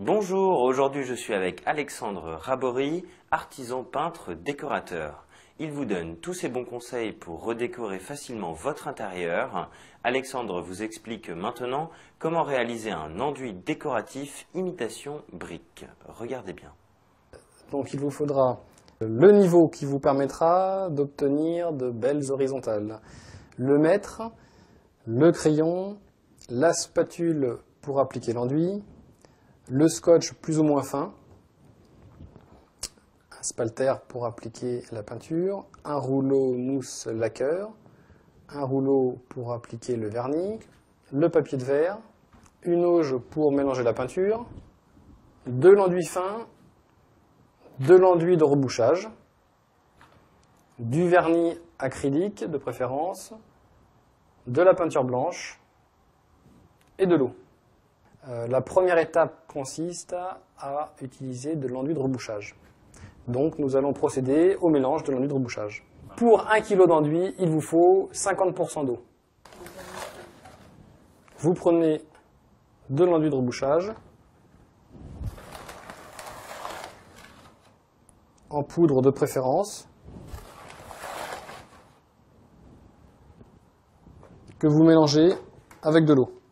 Bonjour, aujourd'hui je suis avec Alexandre Rabory, artisan peintre décorateur. Il vous donne tous ses bons conseils pour redécorer facilement votre intérieur. Alexandre vous explique maintenant comment réaliser un enduit décoratif imitation brique. Regardez bien. Donc il vous faudra le niveau qui vous permettra d'obtenir de belles horizontales, le mètre, le crayon, la spatule pour appliquer l'enduit, le scotch plus ou moins fin, un spalter pour appliquer la peinture, un rouleau mousse lacqueur, un rouleau pour appliquer le vernis, le papier de verre, une auge pour mélanger la peinture, de l'enduit fin, de l'enduit de rebouchage, du vernis acrylique de préférence, de la peinture blanche et de l'eau. La première étape consiste à utiliser de l'enduit de rebouchage. Donc nous allons procéder au mélange de l'enduit de rebouchage. Pour 1 kg d'enduit, il vous faut 50% d'eau. Vous prenez de l'enduit de rebouchage en poudre de préférence, que vous mélangez avec de l'eau,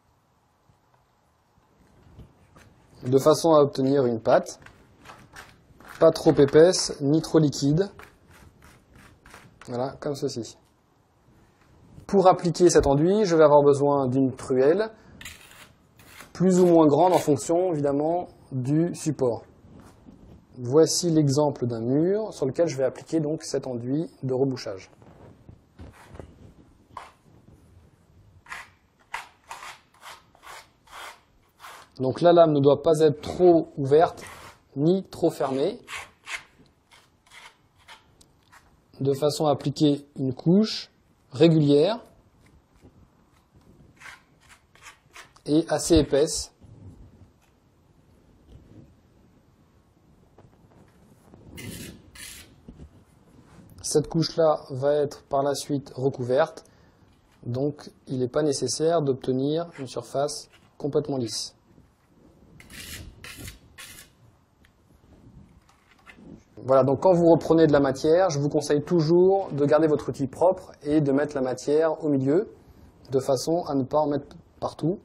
de façon à obtenir une pâte, pas trop épaisse, ni trop liquide, voilà, comme ceci. Pour appliquer cet enduit, je vais avoir besoin d'une truelle, plus ou moins grande en fonction, évidemment, du support. Voici l'exemple d'un mur sur lequel je vais appliquer donc cet enduit de rebouchage. Donc la lame ne doit pas être trop ouverte ni trop fermée, de façon à appliquer une couche régulière et assez épaisse. Cette couche-là va être par la suite recouverte, donc il n'est pas nécessaire d'obtenir une surface complètement lisse. Voilà, donc quand vous reprenez de la matière, je vous conseille toujours de garder votre outil propre et de mettre la matière au milieu, de façon à ne pas en mettre partout.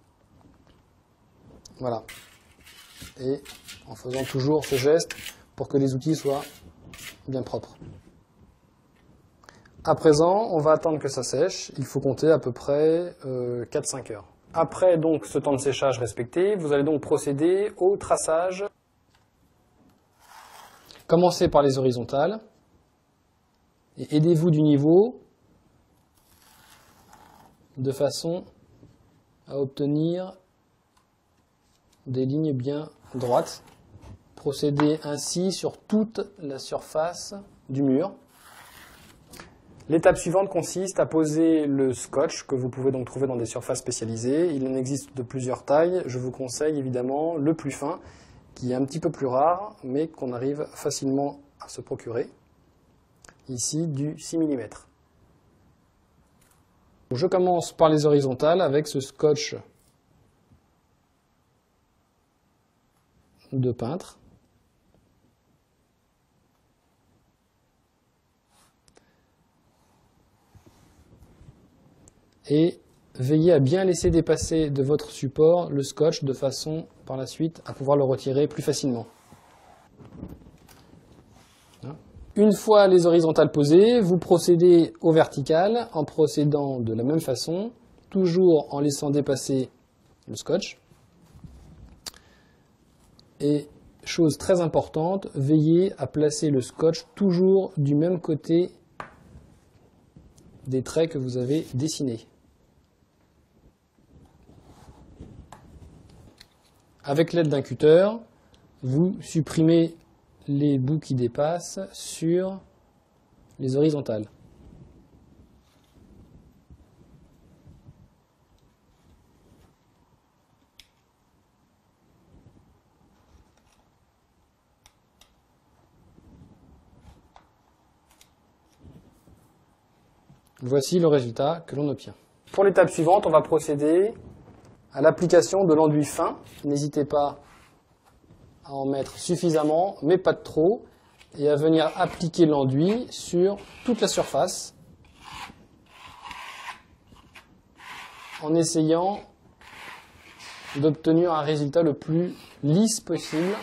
Voilà. Et en faisant toujours ce geste pour que les outils soient bien propres. À présent, on va attendre que ça sèche. Il faut compter à peu près 4-5 heures. Après donc ce temps de séchage respecté, vous allez donc procéder au traçage. Commencez par les horizontales et aidez-vous du niveau de façon à obtenir des lignes bien droites. Procédez ainsi sur toute la surface du mur. L'étape suivante consiste à poser le scotch que vous pouvez donc trouver dans des surfaces spécialisées. Il en existe de plusieurs tailles. Je vous conseille évidemment le plus fin, qui est un petit peu plus rare, mais qu'on arrive facilement à se procurer. Ici, du 6 mm. Je commence par les horizontales avec ce scotch de peintre. Et veillez à bien laisser dépasser de votre support le scotch de façon, par la suite, à pouvoir le retirer plus facilement. Une fois les horizontales posées, vous procédez aux verticales en procédant de la même façon, toujours en laissant dépasser le scotch. Et chose très importante, veillez à placer le scotch toujours du même côté des traits que vous avez dessinés. Avec l'aide d'un cutter, vous supprimez les bouts qui dépassent sur les horizontales. Voici le résultat que l'on obtient. Pour l'étape suivante, on va procéder à l'application de l'enduit fin. N'hésitez pas à en mettre suffisamment, mais pas de trop, et à venir appliquer l'enduit sur toute la surface, en essayant d'obtenir un résultat le plus lisse possible.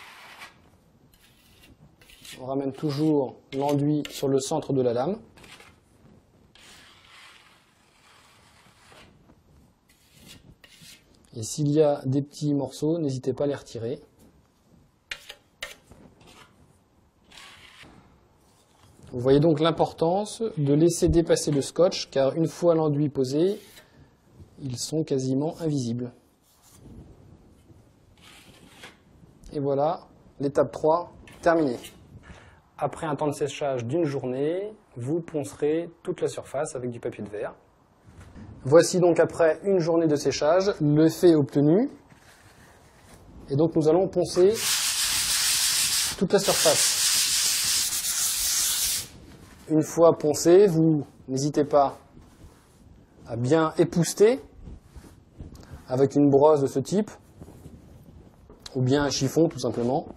On ramène toujours l'enduit sur le centre de la lame. Et s'il y a des petits morceaux, n'hésitez pas à les retirer. Vous voyez donc l'importance de laisser dépasser le scotch, car une fois l'enduit posé, ils sont quasiment invisibles. Et voilà, l'étape 3 terminée. Après un temps de séchage d'une journée, vous poncerez toute la surface avec du papier de verre. Voici donc après une journée de séchage l'effet obtenu. Et donc nous allons poncer toute la surface. Une fois poncé, vous n'hésitez pas à bien épousseter avec une brosse de ce type, ou bien un chiffon tout simplement.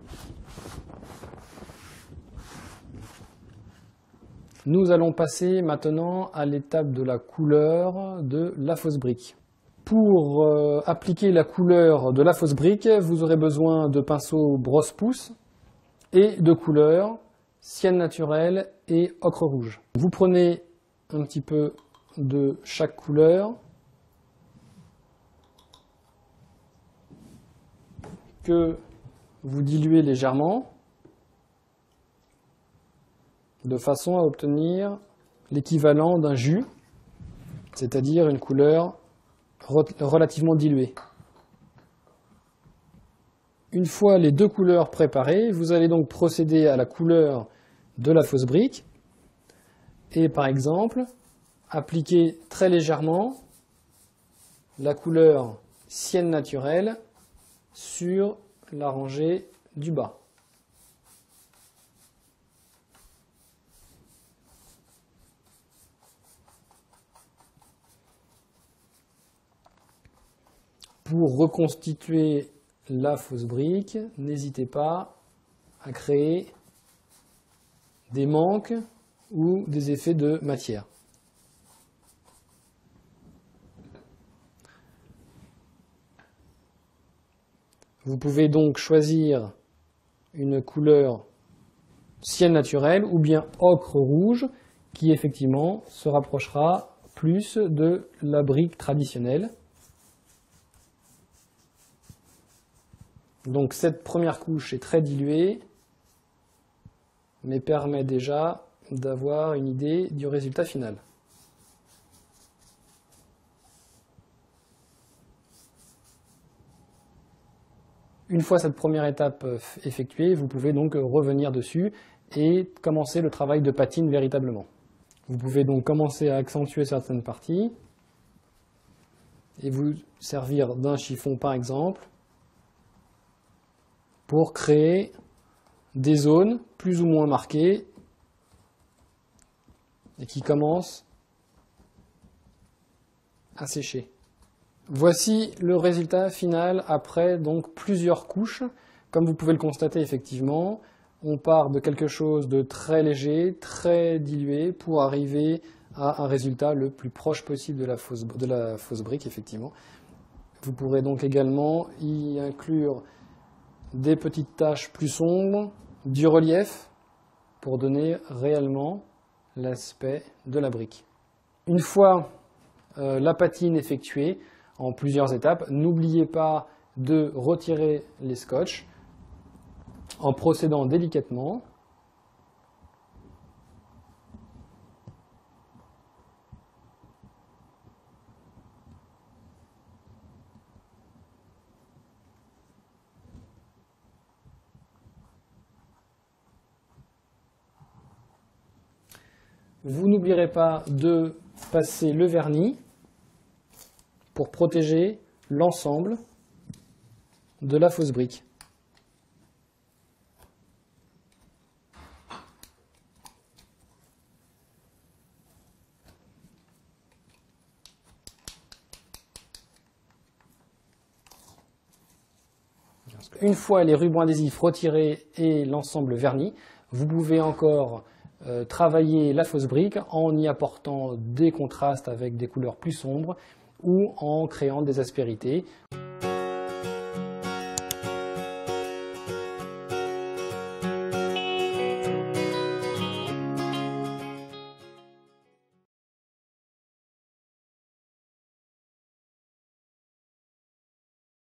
Nous allons passer maintenant à l'étape de la couleur de la fausse brique. Pour appliquer la couleur de la fausse brique, vous aurez besoin de pinceaux brosse-pouce et de couleurs sienne naturelle et ocre rouge. Vous prenez un petit peu de chaque couleur que vous diluez légèrement de façon à obtenir l'équivalent d'un jus, c'est-à-dire une couleur relativement diluée. Une fois les deux couleurs préparées, vous allez donc procéder à la couleur de la fausse brique et par exemple appliquer très légèrement la couleur sienne naturelle sur la rangée du bas. Pour reconstituer la fausse brique, n'hésitez pas à créer des manques ou des effets de matière. Vous pouvez donc choisir une couleur sienne naturelle ou bien ocre rouge qui effectivement se rapprochera plus de la brique traditionnelle. Donc cette première couche est très diluée, mais permet déjà d'avoir une idée du résultat final. Une fois cette première étape effectuée, vous pouvez donc revenir dessus et commencer le travail de patine véritablement. Vous pouvez donc commencer à accentuer certaines parties et vous servir d'un chiffon par exemple pour créer des zones plus ou moins marquées et qui commencent à sécher. Voici le résultat final après donc plusieurs couches. Comme vous pouvez le constater effectivement, on part de quelque chose de très léger, très dilué pour arriver à un résultat le plus proche possible de la fausse brique effectivement. Vous pourrez donc également y inclure des petites taches plus sombres, du relief, pour donner réellement l'aspect de la brique. Une fois la patine effectuée en plusieurs étapes, n'oubliez pas de retirer les scotch en procédant délicatement. Vous n'oublierez pas de passer le vernis pour protéger l'ensemble de la fausse brique. Une fois les rubans adhésifs retirés et l'ensemble verni, vous pouvez encore travailler la fausse brique en y apportant des contrastes avec des couleurs plus sombres ou en créant des aspérités.